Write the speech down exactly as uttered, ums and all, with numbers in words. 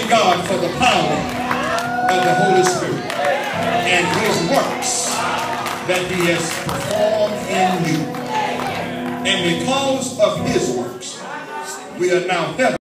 God for the power of the Holy Spirit and his works that he has performed in you. And because of his works, we are now heaven.